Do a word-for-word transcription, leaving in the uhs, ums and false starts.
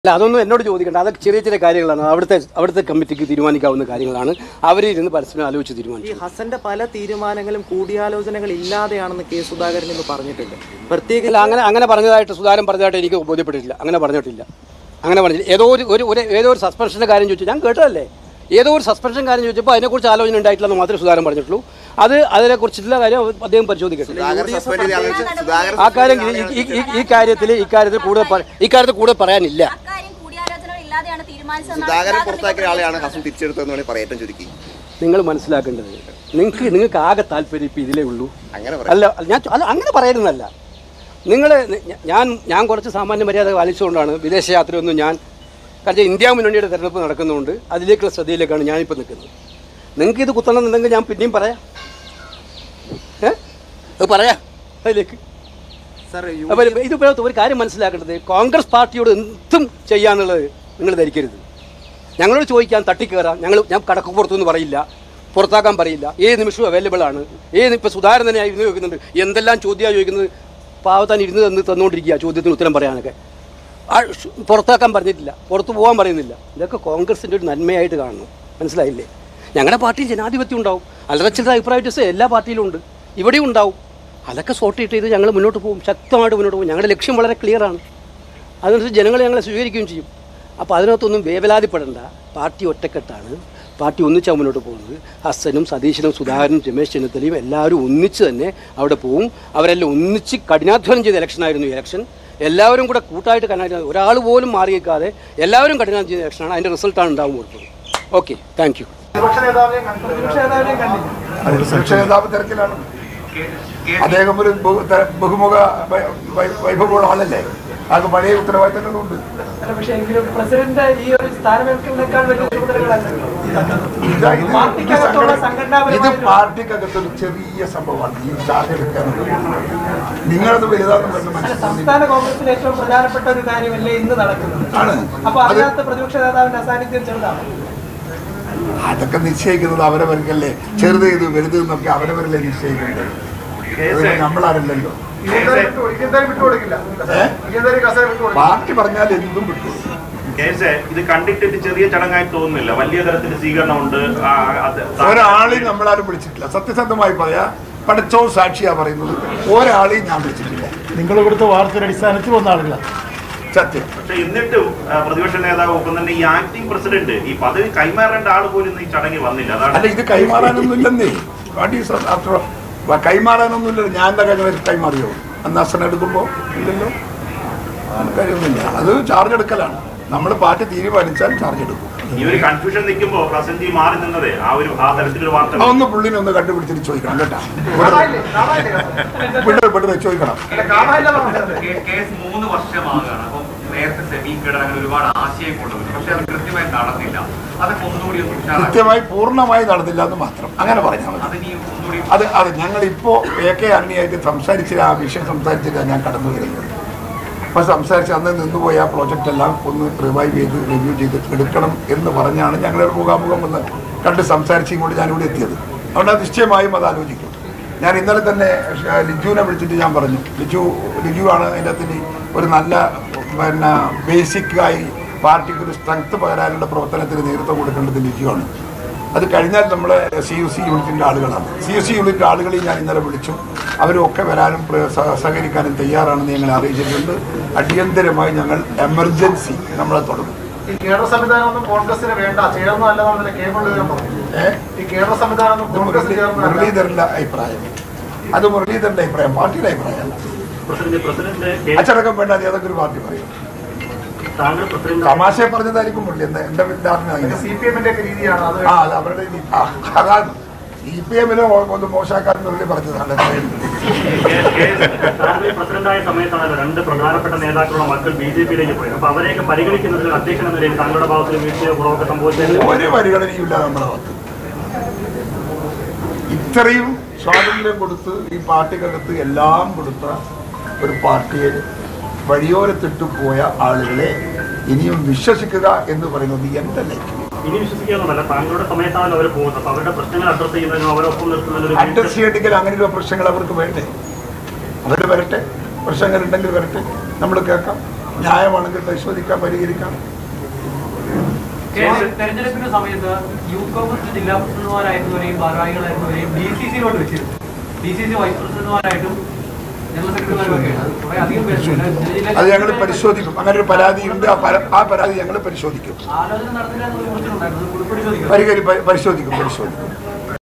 അല്ല അതൊന്നും എന്നോട് ചോദിക്കേണ്ട. അതൊക്കെ ചെറിയ ചെറിയ കാര്യങ്ങളാണ്. അവിടുത്തെ അവിടുത്തെ കമ്മിറ്റിക്ക് തീരുമാനിക്കാവുന്ന കാര്യങ്ങളാണ്. അവരിരുന്ന് പരസ്പരം ആലോചിച്ച് തീരുമാനിച്ചു. ഈ ഹസന്റെ പല തീരുമാനങ്ങളും കൂടിയാലോചനകൾ ഇല്ലാതെയാണെന്ന് കെ സുധാകരൻ എന്ന് പറഞ്ഞിട്ടുണ്ട്. പ്രത്യേകിച്ച് അങ്ങനെ അങ്ങനെ പറഞ്ഞതായിട്ട് സുധാകരൻ പറഞ്ഞതായിട്ട് എനിക്ക് ബോധ്യപ്പെട്ടിട്ടില്ല. അങ്ങനെ പറഞ്ഞിട്ടില്ല. അങ്ങനെ പറഞ്ഞില്ല. ഏതോ ഒരു ഒരു ഒരു ഏതോ ഒരു സസ്പെൻഷൻ്റെ കാര്യം ചോദിച്ചു. ഞാൻ കേട്ടതല്ലേ. ഏതോ ഒരു സസ്പെൻഷൻ കാര്യം ചോദിച്ചപ്പോൾ അതിനെക്കുറിച്ച് ആലോചന ഉണ്ടായിട്ടില്ലെന്ന് മാത്രമേ സുധാകരൻ പറഞ്ഞിട്ടുള്ളൂ. അത് അതിനെക്കുറിച്ചുള്ള കാര്യം അദ്ദേഹം പരിശോധിക്കട്ടെ. ആ കാര്യം ഈ കാര്യത്തിൽ ഇക്കാര്യത്തിൽ കൂടുതൽ ഇക്കാര്യത്തിൽ കൂടുതൽ പറയാനില്ല. നിങ്ങൾ മനസ്സിലാക്കേണ്ടത് നിങ്ങൾക്ക് നിങ്ങൾക്ക് ആകെ താല്പര്യം ഇപ്പം ഇതിലേ ഉള്ളൂ. അല്ല ഞാൻ അല്ല അങ്ങനെ പറയുന്നതല്ല. നിങ്ങൾ ഞാൻ ഞാൻ കുറച്ച് സാമാന്യ മര്യാദ പാലിച്ചുകൊണ്ടാണ് വിദേശയാത്രയൊന്നും ഞാൻ കാരണം ഇന്ത്യ മുന്നണിയുടെ തെരഞ്ഞെടുപ്പ് നടക്കുന്നതുകൊണ്ട് അതിലേക്കുള്ള ശ്രദ്ധയിലേക്കാണ് ഞാനിപ്പോൾ നിൽക്കുന്നത്. നിങ്ങൾക്ക് ഇത് കുത്തണമെന്നുണ്ടെങ്കിൽ ഞാൻ പിന്നെയും പറയാം. ഏ അത് പറയാം അതിലേക്ക്. അപ്പോൾ ഇതിപ്പോൾ ഒരു കാര്യം മനസ്സിലാക്കേണ്ടത് കോൺഗ്രസ് പാർട്ടിയോട് എന്തും ചെയ്യാന്നുള്ളത് നിങ്ങൾ ധരിക്കരുത്. ഞങ്ങളോട് ചോദിക്കാൻ തട്ടിക്കയറാം. ഞങ്ങൾ ഞാൻ കടക്കുപുറത്തൊന്നും പറയില്ല, പുറത്താക്കാൻ പറയില്ല. ഏത് നിമിഷവും അവൈലബിൾ ആണ്. ഏത് ഇപ്പോൾ സുധാകരൻ തന്നെ ഇരുന്ന് ചോദിക്കുന്നുണ്ട്. എന്തെല്ലാം ചോദ്യമാണ് ചോദിക്കുന്നത്. പാവത്താൻ ഇരുന്ന് തന്ന് തന്നുകൊണ്ടിരിക്കുക ചോദ്യത്തിന് ഉത്തരം പറയാനൊക്കെ. ആ പുറത്താക്കാൻ പറഞ്ഞിട്ടില്ല, പുറത്തു പോകാൻ പറയുന്നില്ല. ഇതൊക്കെ കോൺഗ്രസിൻ്റെ ഒരു നന്മയായിട്ട് കാണണം. മനസ്സിലായില്ലേ? ഞങ്ങളുടെ പാർട്ടിയിൽ ജനാധിപത്യം ഉണ്ടാവും. അല്ലറച്ചിലത്തെ അഭിപ്രായ വ്യത്യാസം എല്ലാ പാർട്ടിയിലും ഉണ്ട്, ഇവിടെയും ഉണ്ടാവും. അതൊക്കെ സോർട്ട് ഔട്ട് ചെയ്ത് ഞങ്ങൾ മുന്നോട്ട് പോകും, ശക്തമായിട്ട് മുന്നോട്ട് പോകും. ഞങ്ങളുടെ ലക്ഷ്യം വളരെ ക്ലിയറാണ്. അതനുസരിച്ച് ജനങ്ങൾ ഞങ്ങളെ സ്വീകരിക്കുകയും ചെയ്യും. അപ്പോൾ അതിനകത്തൊന്നും വേവലാതിപ്പെടേണ്ട. പാർട്ടി ഒറ്റക്കെട്ടാണ്. പാർട്ടി ഒന്നിച്ചാണ് മുന്നോട്ട് പോകുന്നത്. ഹസനും സതീശനും സുധാകരനും രമേശ് ചെന്നിത്തലയും എല്ലാവരും ഒന്നിച്ച് തന്നെ അവിടെ പോകും. അവരെല്ലാം ഒന്നിച്ച് കഠിനാധ്വാനം ചെയ്ത ഇലക്ഷനായിരുന്നു ഈ ഇലക്ഷൻ. എല്ലാവരും കൂടെ കൂട്ടായിട്ട് കഠിനാധ്വാനം, ഒരാൾ പോലും മാറിയേക്കാതെ എല്ലാവരും കഠിനാധ്വാനം ചെയ്ത ഇലക്ഷനാണ്. അതിൻ്റെ റിസൾട്ടാണ് ഉണ്ടാവും കൊടുത്തത്. Okay, thank you. അദ്ദേഹം ഒരു ബഹുമുഖ വൈഭവമുള്ള ആളല്ലേ. അത് പഴയ ഉത്തരവാദിത്തങ്ങളുണ്ട്. ഇത് പാർട്ടിക്കകത്തൊരു ചെറിയ സംഭവമാണ് ഈ ചാർജ് എടുക്കാനുള്ളത്. നിങ്ങളത് വലുതാണെന്ന് പറഞ്ഞ് സംസ്ഥാന കോൺഗ്രസിൽ ഏറ്റവും പ്രധാനപ്പെട്ട ഒരു കാര്യമല്ലേ ഇന്ന് നടക്കുന്നത്. ആണ്. അപ്പൊ അതിനകത്ത് പ്രതിപക്ഷ നേതാവിന്റെ അസാന്നിധ്യം ചെറുതാണ്. അതൊക്കെ നിശ്ചയിക്കുന്നത് അവരവർക്കല്ലേ. ചെറുത് ചെയ്ത് വലുത് എന്നൊക്കെ അവരവരല്ലേ നിശ്ചയിക്കുന്നത്. നമ്മളാരല്ലല്ലോ. പാർട്ടി പറഞ്ഞാൽ എന്തും വിട്ടു. ഇത് കണ്ടിട്ട് ചെറിയ ചടങ്ങായി തോന്നുന്നില്ല. വലിയ തരത്തിൽ സ്വീകരണമുണ്ട്. ഒരാളെയും നമ്മളാരും വിളിച്ചിട്ടില്ല. സത്യസന്ധമായി പറയാ, പഠിച്ചോ സാക്ഷിയാ പറയുന്നത്. ഒരാളെയും ഞാൻ വിളിച്ചിട്ടില്ല. നിങ്ങൾ കൊടുത്ത വാർത്തയുടെ അടിസ്ഥാനത്തിൽ വന്ന ആളുകളാണ് സത്യം. പക്ഷെ എന്നിട്ടും പ്രതിപക്ഷ നേതാവ് ഒപ്പം തന്നെ ഈ ആക്ടിംഗ് പ്രസിഡന്റ് ഈ പദവി കൈമാറേണ്ട ആൾ പോലും ഈ ചടങ്ങിൽ വന്നില്ല. അല്ല, ഇത് കൈമാറാനൊന്നും ഇല്ലെന്നേ. കൈമാറാനൊന്നുമില്ല. ഞാൻ എന്താ കഴിഞ്ഞ കൈമാറിയോ? അന്ന് അസൻ എടുക്കുമ്പോൾ ഇല്ലല്ലോ, കാര്യമൊന്നുമില്ല. അത് ചാർജ് എടുക്കലാണ്. നമ്മൾ പാർട്ടി തീരുമാനിച്ചാൽ ചാർജ് എടുക്കും. ഈ ഒരു കൺഫ്യൂഷൻ നിൽക്കുമ്പോൾ പ്രസന്റ് മാറി നിന്നത് ആ ഒരു ആ തരത്തിലൊരു വാർത്ത ഒന്ന് പുള്ളിനെ ഒന്ന് കണ്ടുപിടിച്ചിട്ട് ചോദിക്കണം കേട്ടോ. പെട്ടെന്ന് ചോദിക്കണം. കേസ് മൂന്ന് വർഷമാകാണ്. അപ്പം നേരത്തെ സെമി കിടങ്ങൾ ഒരുപാട് ആശയം കൊണ്ടുവന്നു. പക്ഷെ അത് കൃത്യമായി നടന്നില്ല. അതൊക്കെ ഒന്നുകൂടി കൃത്യമായി പൂർണ്ണമായി നടന്നില്ല എന്ന് മാത്രം അങ്ങനെ പറഞ്ഞാൽ മതി. അത് അത് ഞങ്ങളിപ്പോൾ എ കെ അണ്ണിയായിട്ട് സംസാരിച്ചില്ല. ആ വിഷയം സംസാരിച്ചില്ല ഞാൻ കടന്നു വരുന്നത്. അപ്പോൾ സംസാരിച്ച് അന്ന് നിന്നുപോയി ആ പ്രോജക്റ്റ് എല്ലാം ഒന്ന് റിവൈവ് ചെയ്ത് റിവ്യൂ ചെയ്ത് എടുക്കണം എന്ന് പറഞ്ഞാണ് ഞങ്ങളൊരു മുഖാമുഖം വന്ന് കണ്ട് സംസാരിച്ച് ഇങ്ങോട്ട് ഞാനിവിടെ എത്തിയത്. അതുകൊണ്ട് നിശ്ചയമായും അത് ആലോചിക്കും. ഞാൻ ഇന്നലെ തന്നെ ലിജുവിനെ വിളിച്ചിട്ട് ഞാൻ പറഞ്ഞു, ലിജു ലിജു ആണ് അതിൻ്റെ അകത്തിന് ഒരു നല്ല പിന്നെ ബേസിക്കായി പാർട്ടിക്ക് ഒരു സ്ട്രെങ്ത് പകരാനുള്ള പ്രവർത്തനത്തിന് നേതൃത്വം കൊടുക്കേണ്ടത് ലിജുവാണ്. അത് കഴിഞ്ഞാൽ നമ്മളെ സി യു സി യൂണിറ്റിൻ്റെ ആളുകളാണ്. സി യു സി യൂണിറ്റ് ആളുകളെയും ഞാൻ ഇന്നലെ വിളിച്ചു. അവരൊക്കെ വരാനും സഹകരിക്കാനും തയ്യാറാണെന്ന് ഞങ്ങൾ അറിയിച്ചിട്ടുണ്ട്. അടിയന്തരമായി ഞങ്ങൾ എമർജൻസി നമ്മളെ തുടങ്ങും. ഈ കേരള സംവിധാനം കോൺഗ്രസിന് വേണ്ട, ചേർന്നല്ല കെ മുരളീധരൻ പറഞ്ഞു. ഈ കേരള സംവിധാനം മുരളീധരന്റെ അഭിപ്രായം, അത് മുരളീധരന്റെ അഭിപ്രായം, പാർട്ടിയുടെ അഭിപ്രായമല്ല. അച്ചടക്കം വേണ്ട ഏതൊക്കെ ഒരു പാർട്ടി പറയും. തമാശയെ പറഞ്ഞതായിരിക്കും മുരളി. എന്താ എന്റെ ധാരണ സി പി എമ്മിന്റെ രീതിയാണ്. ആ അത് അവരുടെ അതാണ്. സി പി എമ്മിനെ ഒന്ന് മോശമാക്കാൻ മുരളി പറഞ്ഞതാണ്. പ്രസിഡന്റായ സമയത്താണ് രണ്ട് പ്രധാനപ്പെട്ട നേതാക്കളുടെ മക്കൾ ബി ജെ പിയിലേക്ക് പോയത്. അപ്പൊ അവരെയൊക്കെ പരിഗണിക്കുന്നതിൽ അധ്യക്ഷൻ എന്ന നിലയിൽ താങ്കളുടെ ഭാഗത്തിൽ വീഴ്ചയോ കുറവൊക്കെ സംഭവിച്ചത് ഒരു പരിഗണനയില്ല നമ്മളെ ഭാഗത്ത്. ഇത്രയും സ്വാതന്ത്ര്യം കൊടുത്ത് ഈ പാർട്ടിക്കകത്ത് എല്ലാം കൊടുത്ത ഒരു പാർട്ടിയെ വഴിയോരത്തിട്ട് പോയ ആളുകളെ ഇനിയും വിശ്വസിക്കുക എന്ന് പറയുന്നത് എൻ്റെ ലക്ഷ്യം. ഇനി വിശ്വസിക്കാവുന്നതല്ല. താങ്കളുടെ സമയത്താണ് അവർ പോകുന്നത്. അപ്പൊ അവരുടെ പ്രശ്നങ്ങൾ അഡ്രസ് ചെയ്യുന്നതിനും അവരൊപ്പം നിർത്തുന്നതിനും അഡ്രസ് ചെയ്യണമെങ്കിൽ അങ്ങനെയുള്ള പ്രശ്നങ്ങൾ അവർക്ക് വേണ്ടേ? അവർ വരട്ടെ, പ്രശ്നങ്ങൾ ഉണ്ടെങ്കിൽ വരട്ടെ, നമ്മൾ കേൾക്കാം. ന്യായമാണെങ്കിൽ പരിശോധിക്കാം, പരിഹരിക്കാം. തെരഞ്ഞെടുപ്പിന്റെ സമയത്ത് യൂത്ത് കോൺഗ്രസ് ജില്ലാ പ്രസിഡന്റുമാരായിരുന്നവരെയും ഭാരവാഹികളായിരുന്നവരെയും ഡി സി സിയിലോട്ട് വെച്ചിരുന്നു. ഡി സി സി വൈസ് പ്രസിഡന്റുമാരായിട്ടും ജനറൽ സെക്രട്ടറിമാരുമൊക്കെയാണ്. കുറെ അധികം പേര് അത് ഞങ്ങൾ പരിശോധിക്കും. അങ്ങനെ ഒരു പരാതി ഉണ്ട്. ആ പരാതി ഞങ്ങൾ പരിശോധിക്കും, ആലോചന നടത്തില്ല എന്ന് കുറിച്ചിട്ടുണ്ടായിരുന്നു. പരിഹരി പരിശോധിക്കും പരിശോധിക്കും